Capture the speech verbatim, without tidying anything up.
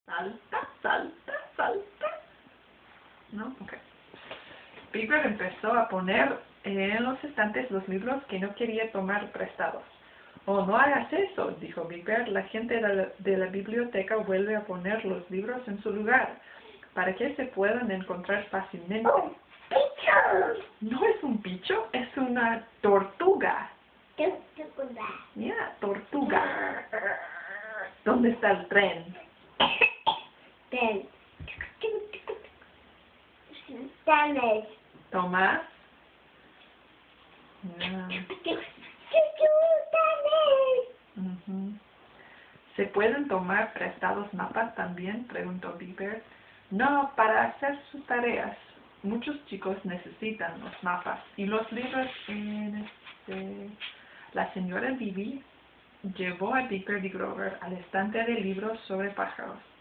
Salta, salta, salta. ¿No? Ok. Big Bird empezó a poner en los estantes los libros que no quería tomar prestados. Oh, no hagas eso, dijo Big Bird. La gente de la, de la biblioteca vuelve a poner los libros en su lugar para que se puedan encontrar fácilmente. ¡Un picho! No es un picho, es una tortuga. Tortuga. Mira, tortuga. ¿Dónde está el tren? Ten. Tenis. Tomás. Ah, ujú. ¿Se pueden tomar prestados mapas también? Preguntó Big Bird. No, para hacer sus tareas. Muchos chicos necesitan los mapas y los libros en este... La señora Bibi llevó a Big Bird y Grover al estante de libros sobre pájaros.